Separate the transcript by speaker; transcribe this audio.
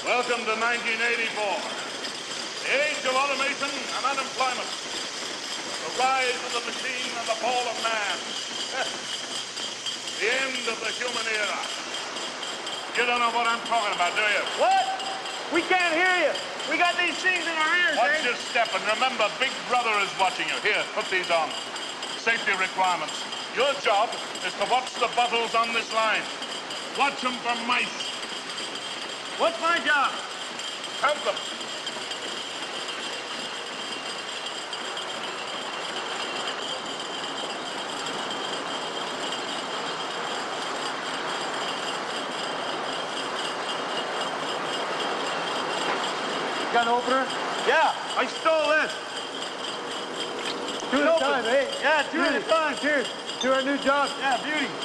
Speaker 1: Welcome to 1984. The age of automation and unemployment. The rise of the machine and the fall of man. The end of the human era. You don't know what I'm talking about, do you?
Speaker 2: What? We can't hear you. We got these things in our ears,
Speaker 1: Watch your step, and remember, Big Brother is watching you. Here, put these on. Safety requirements. Your job is to watch the bottles on this line. Watch them for mice.
Speaker 2: What's my job?
Speaker 1: Count them.
Speaker 2: Gun opener? Yeah, I stole this. Two at a time, eh? Yeah, two at a time. Cheers. To our new job. Yeah, beauty.